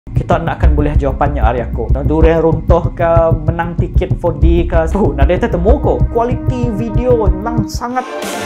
Kita nak akan boleh jawapannya hari aku. Durian runtuh ke, menang tiket 4D ke. Nah, dia temu ko. Kualiti video memang sangat.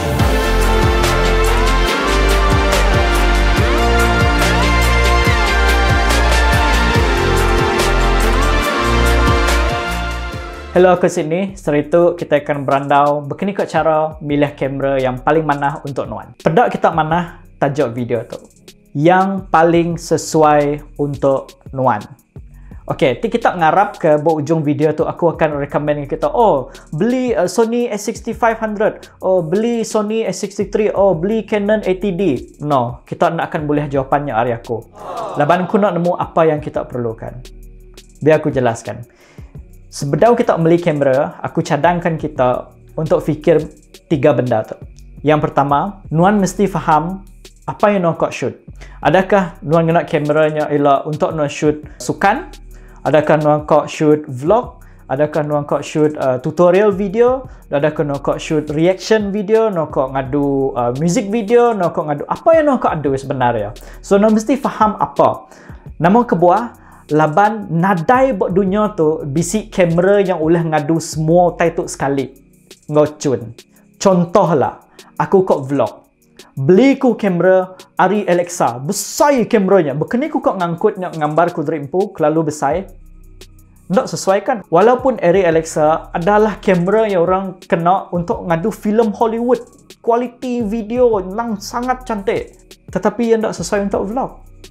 Hello, aku sini. Setelah itu kita akan berandau begini ke cara milih kamera yang paling manah untuk Nuan. Pedak kita manah tajuk video tu yang paling sesuai untuk Nuan. Okey, kita ngarap ke ujung video tu aku akan recommend kita, oh, beli Sony A6500, oh, beli Sony A63, oh, beli Canon 80D. No, kita nak akan boleh jawapannya hari aku. Laban aku nak nemu apa yang kita perlukan. Biar aku jelaskan. Sebelum kita beli kamera, aku cadangkan kita untuk fikir 3 benda tu. Yang pertama, Nuan mesti faham apa yang Nuan kau shoot. Adakah Nuan nak kameranya ialah untuk Nuan shoot sukan? Adakah Nuan kau shoot vlog? Adakah Nuan kau shoot tutorial video? Adakah Nuan kau shoot reaction video? Nuan kau ngadu music video? Nuan kau ngadu apa yang Nuan kau adu sebenarnya? So Nuan mesti faham apa. Namun kebuah laban nadai buat dunia tu bisi kamera yang boleh ngadu semua title sekali. Ngocun. Contohlah, aku kok vlog. Beli ku kamera Arri Alexa, besar kameranya. Berkini ku kok ngangkut gambar ku dreampu lalu besar. Tak sesuai kan? Walaupun Arri Alexa adalah kamera yang orang kena untuk ngadu filem Hollywood. Kualiti video memang sangat cantik. Tetapi yang tak sesuai untuk vlog.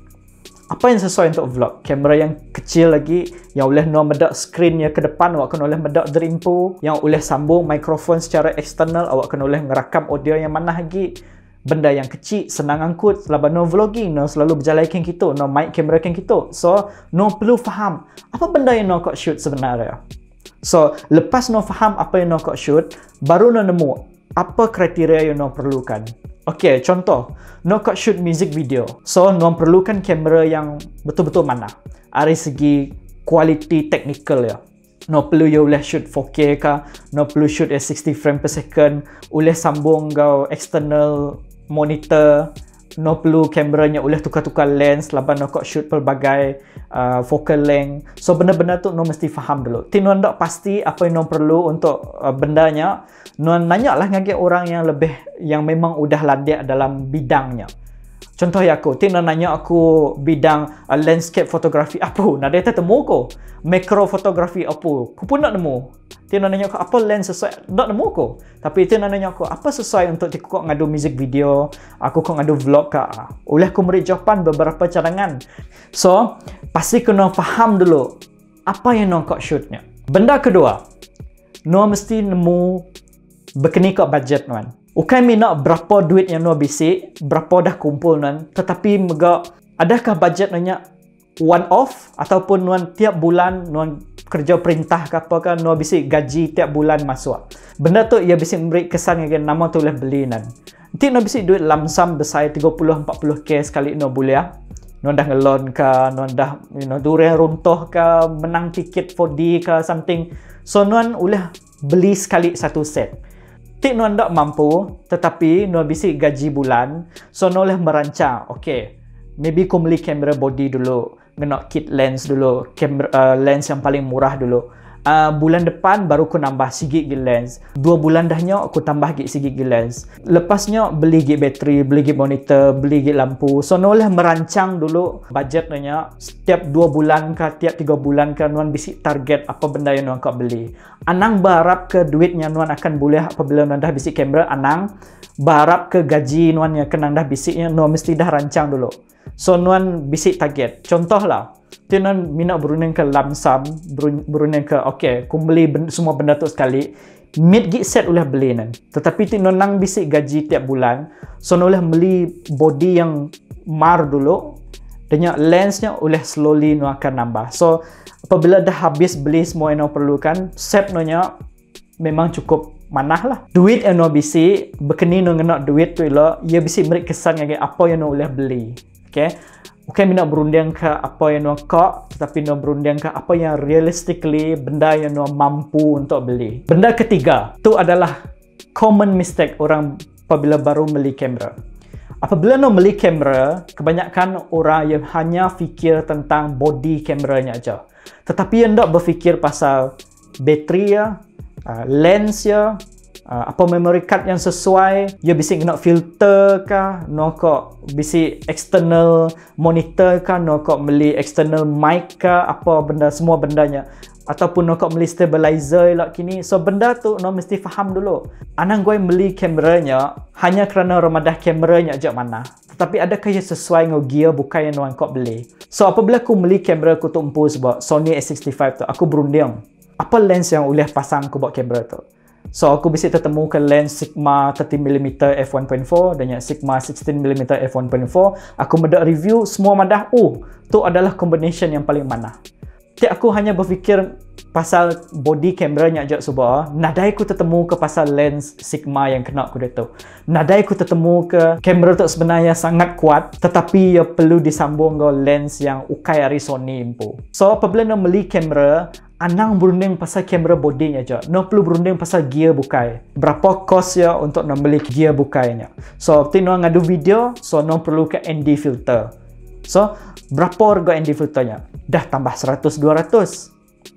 Apa yang sesuai untuk vlog? Kamera yang kecil lagi, yang boleh Nuan medak skrinnya ke depan, awak kena boleh medak dreampu, yang boleh sambung mikrofon secara eksternal, awak kena boleh ngerakam audio yang mana lagi. Benda yang kecil, senang angkut. Selama Nuan vlogging, Nuan selalu berjalan kan kita, Nuan mic kamera kan kita. So, Nuan perlu faham apa benda yang Nuan kau shoot sebenarnya. So, lepas Nuan faham apa yang Nuan kau shoot, baru Nuan nemu apa kriteria yang Nuan perlukan. Okey, contoh, Nuan kau shoot music video. So, Nuan perlukan kamera yang betul-betul mana. Dari segi kualiti teknikal ya. Nuan perlu you boleh shoot 4K kah, Nuan perlu shoot 60 frame per second, boleh sambung kau external monitor, Nuan perlu kameranya boleh tukar-tukar lens, laban Nuan kau shoot pelbagai focal length. So, benda-benda tu Nuan mesti faham dulu. Ti Nuan tak pasti apa yang Nuan perlu untuk bendanya, Nuan nanya lah dengan orang yang memang udah ladak dalam bidangnya. Contoh ya aku, Ti Nuan nanya aku bidang landscape fotografi apa, nah dia temu ko. Macro fotografi apa, aku pun nak nemu. Ti Nuan nanya aku apa lens sesuai, nak nemu ko. Tapi Ti Nuan nanya aku apa sesuai untuk aku kok ngadu music video, aku kok ngadu vlog ka. Boleh aku beri jawapan beberapa cadangan. So, pasti kena faham dulu apa yang Nuan kok shootnya. Benda kedua, Nuan mesti nemu berkini kok budget Nuan. Bukan minat berapa duit yang Nuan bisik, berapa dah kumpul Nuan, tetapi mega adakah budget Nuan one off ataupun Nuan tiap bulan Nuan kerja perintah ke apa kan, Nuan bisik gaji tiap bulan masuk. Benda tu ia bisik memberi kesan dengan nama tu boleh beli Nuan. Nanti Nuan bisik duit lamsam besar 30-40k sekali Nuan boleh. Nuan dah ngelon ke, Nuan dah durian runtuh ke, menang tiket 4D ke something. So Nuan boleh beli sekali satu set. Tik Nuan tak mampu, tetapi Nuan bisik gaji bulan, so Nuan boleh merancang. Okay, maybe aku beli kamera body dulu, kena kit lens dulu, lens yang paling murah dulu. Bulan depan baru aku nambah sikit gig lens. 2 bulan dahnya aku tambah sikit gig lens. Lepasnya beli gig bateri, beli gig monitor, beli gig lampu. So Nuan boleh merancang dulu budgetnya. Setiap 2 bulan ke, tiap 3 bulan ke, Nuan bisik target apa benda yang Nuan kau beli. Anang berharap ke duitnya Nuan akan boleh apabila Nuan dah bisik kamera. Anang berharap ke gaji Nuan yang kenang dah bisiknya, Nuan mesti dah rancang dulu. So Nuan bisik target. Contohlah, Ti Nuan minat berunding ke lamsam, berunding ke okay, aku beli semua benda tu sekali. Mid gig set boleh beli Nuan. Tetapi Ti Nuan nang bisik gaji tiap bulan, so Nuan boleh beli body yang mar dulu. Dan lensnya boleh slowly Nuan akan nambah. So apabila dah habis beli semua yang Nuan perlukan, set Nuan memang cukup manah lah. Duit yang Nuan bisik, berkini Nuan nak duit tu ialah, ia bisik beri kesan dengan apa yang Nuan boleh beli. Okay? Bukan minat berunding ke apa yang Nuan kok, tetapi Nuan berunding ke apa yang realistically benda yang Nuan mampu untuk beli. Benda ketiga, tu adalah common mistake orang apabila baru beli kamera. Apabila nak beli kamera, kebanyakan orang yang hanya fikir tentang body kameranya aja. Tetapi yang tak berfikir pasal bateri ya, lens ya, apa memory card yang sesuai, ya bisik nak filter kah, nak kok bisik external monitor kah, nak kok beli external mic kah, apa benda, semua bendanya. Ataupun nak beli stabilizer lah kini. So benda tu nak mesti faham dulu. Anang gue beli kameranya hanya kerana ramadah kameranya aja mana. Tetapi adakah ia sesuai dengan gear bukan yang nak beli. So apabila aku beli kamera aku tu empu sebab Sony A65 tu, aku berunding apa lens yang boleh pasang aku buat kamera tu. So aku bisa ketemu ke lens Sigma 30mm f1.4 dan Sigma 16mm f1.4. Aku mendak review semua madah, tu adalah combination yang paling mana. Tiap aku hanya berfikir pasal body kameranya aja subah. Nadai aku tertemu ke pasal lens Sigma yang kena aku tu. Nadai aku tertemu ke kamera tu sebenarnya sangat kuat, tetapi ia perlu disambung dengan lens yang ukai dari Sony impu. So apabila nak beli kamera, anang berunding pasal kamera body aja. No perlu berunding pasal gear bukai. Berapa kos ya untuk nak beli gear bukainya. So waktu nak ngadu video, so no perlu ke ND filter. So berapa harga ND filternya? Dah tambah 100-200.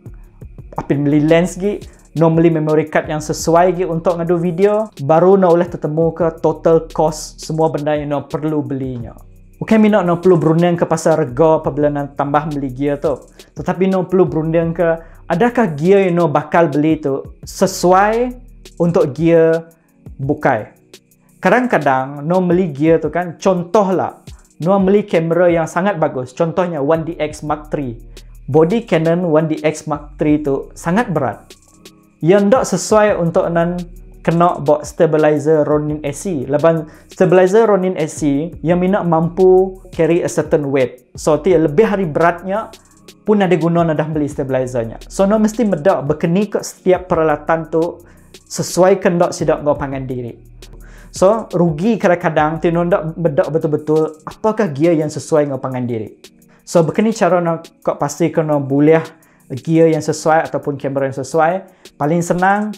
Apin beli lens gi, no beli memory card yang sesuai gi untuk ngadu video, baru no boleh tertemu ke total cost semua benda yang no perlu belinya. Bukan minat no perlu berunding ke pasal harga apabila nak tambah beli gear tu. Tetapi no perlu berunding ke adakah gear yang no bakal beli tu sesuai untuk gear bukai. Kadang-kadang no beli gear tu kan, contohlah no beli kamera yang sangat bagus, contohnya 1DX Mark III. Body Canon 1DX Mark III tu sangat berat. Yang tak sesuai untuk nan kena buat stabilizer Ronin AC. Lepas stabilizer Ronin AC yang minat mampu carry a certain weight. So lebih hari beratnya pun ada guna nak dah beli stabilizernya. So no mesti medak berkeni ke setiap peralatan tu sesuai kendak sidak kau pangan diri. So, rugi kadang-kadang tu nak bedak betul-betul apakah gear yang sesuai dengan pangan diri. So, begini cara nak kau pastikan nak boleh gear yang sesuai ataupun kamera yang sesuai. Paling senang,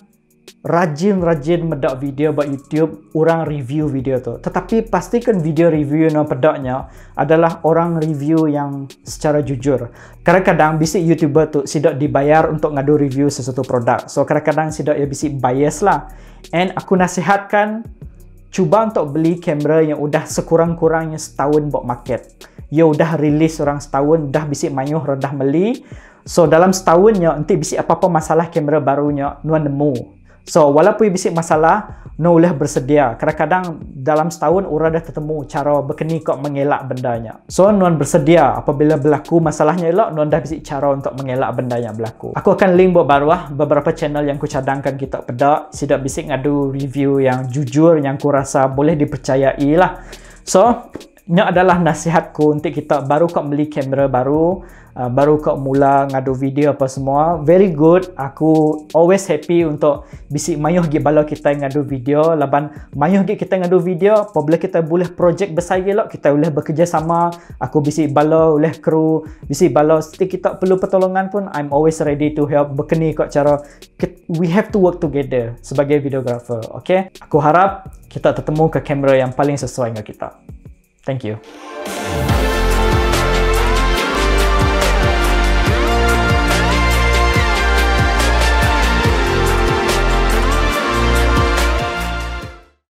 rajin-rajin medak video buat YouTube, orang review video tu. Tetapi pastikan video review yang pedaknya adalah orang review yang secara jujur. Kadang-kadang bisik YouTuber tu sidak dibayar untuk ngadu review sesuatu produk. So, kadang-kadang sidak ya bisik bias lah. And aku nasihatkan, cuba untuk beli kamera yang udah sekurang-kurangnya setahun buat market. Ya udah rilis orang setahun, dah bisik mayuh dah beli. So dalam setahunnya nanti bisik apa-apa masalah kamera barunya nuan nemu. So walaupun bisik masalah, no boleh bersedia. Kadang-kadang dalam setahun orang dah ketemu cara berkeni kok mengelak bendanya. So nuan bersedia apabila berlaku masalahnya elok, nuan dah bisik cara untuk mengelak benda yang berlaku. Aku akan link buat bawah beberapa channel yang ku cadangkan kita pedak. Sidak bisik ngadu review yang jujur, yang ku rasa boleh dipercayai lah. So ini adalah nasihatku untuk kita baru kau beli kamera baru, baru kau mula ngadu video apa semua. Very good. Aku always happy untuk bisik mayuh gi balau kita ngadu video. Laban mayuh gi kita ngadu video, apabila kita boleh projek besar gelok, kita boleh bekerjasama. Aku bisik balau oleh kru, bisik balau setiap kita perlu pertolongan pun, I'm always ready to help. Berkeni kok cara we have to work together sebagai videographer. Okay? Aku harap kita ketemu ke kamera yang paling sesuai dengan kita. Thank you.